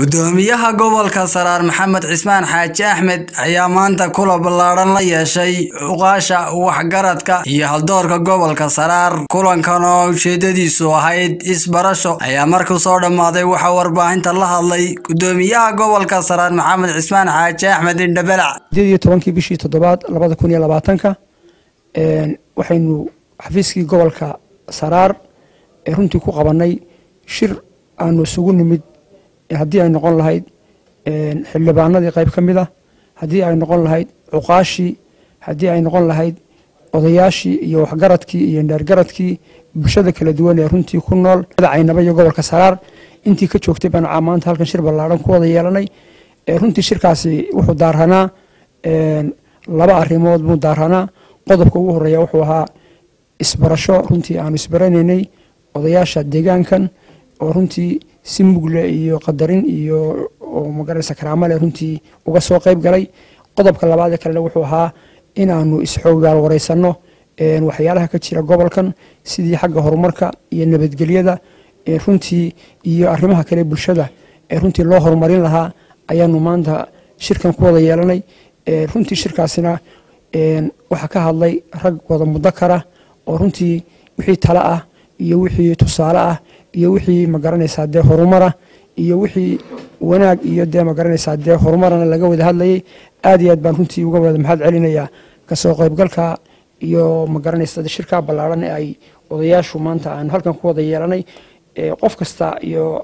gudoomiyaha gobolka Saraar Maxamed Cismaan Xaaji Axmed ayaa maanta kula balaaran la yeeshay uqaasha waxgaradka iyo haldoorka gobolka Saraar. Kulankan oo ujeedadiisu ahayd isbarasho ayaa markuu soo dhamaaday waxa warbaahinta la hadlay gudoomiyaha gobolka Saraar Maxamed Cismaan Xaaji Axmed Indhabalac. 17 bishii 7 2020 waxaynu xafiiskii gobolka Saraar runtii ku qabanay shir aanu isugu nimid haddii ay noqon lahayd xildhibaanadii qayb ka mid ah, haddii ay noqon lahayd uqaashii, haddii ay noqon lahayd odayaashii iyo waxgaradkii iyo indhaargaradkii bulshada kala duwan ee runtii ku nool Caynaba iyo gobolka Saraar intii ka joogtay baan maanta halkan shir ballaaran ku wada yeelanay. runtii shirkaasi wuxuu daaranaa laba arrimood buu daaranaa. qodobka ugu horeeya wuxuu ahaa isbarasho runtii aanu isbaranaynay odayaasha deegaankan oo runtii si mugle iyo qadarin iyo magaraysa karaamale runtii uga soo qayb galay. qodobka labaad ee kale wuxuu ahaa in aanu isxoogaal wareysano waxyaalaha ka jira gobolkan sidii xagga horumarka iyo nabadgelyada runtii iyo arrimaha kale bulshada runtii loo horumarin lahaa ayaanu maanta shirkan ku wada yeelanay. runtii shirkaasina waxa ka hadlay rag wada mudakara oo runtii wixii tala ah iyo wixii tusaale ah iyo wixii magaranaysa de horumar iyo wixii wanaag iyo de magaranaysa de horumarna laga wada hadlayay. aad iyo aad baan runtii uga wada mahad celinaya ka soo qaybgalka iyo magaranaysa shirka ballaaran ee ay odayaashu maanta aan halkan ku wada yeelanay. qof kasta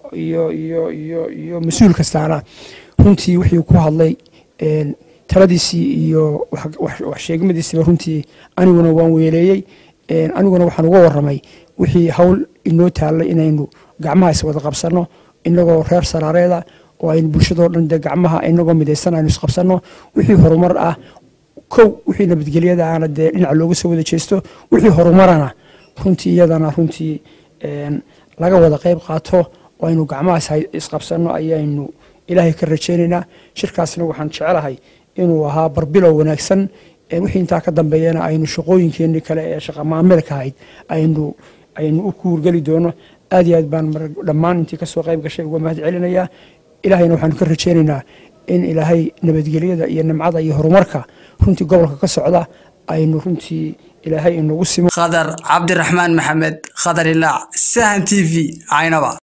iyo mas'uul kastaana runtii wixii ku hadlay taladiisii iyo wax sheegmadiisii runtii aniguna waan weeleeyay. aniguna waxaan uga waramay wixii hawl inoo taalay inaynu gacmaha is wada qabsano inagoo reer Saraareeda oo aynu bulshadoo dhan gacmaha inagoo midaysan aynu is qabsano wixii horumar ah wixii nabadgelyada aana de dhinac looga soo wada jeesto wixii horumarana runtii iyadana runtii laga wada qayb qaato oo aynu gacmaha is qabsano ayaynu ilaahay ka rajaynaynaa. shirkaasna waxaan jecelahay inuu ahaa barbilow wanaagsan wixii intaa ka dambeeyana aynu shaqooyinkeennii kale ee shaqa maamulka ahayd aynu u kuurgali doono. aad iyo aad baan dhammaan intii ka soo qayb gashay uga mahad celinayaa. ilaahayna waxaanu ka rajaynaynaa in ilaahay nabadgelyada iyo nimcada iyo horumarka runtii gobolka ka socda aynu runtii ilaahay inagu simo. Khadar Cabdiraxmaan Maxamed Khadar Ilaac Sahan TV Caynaba.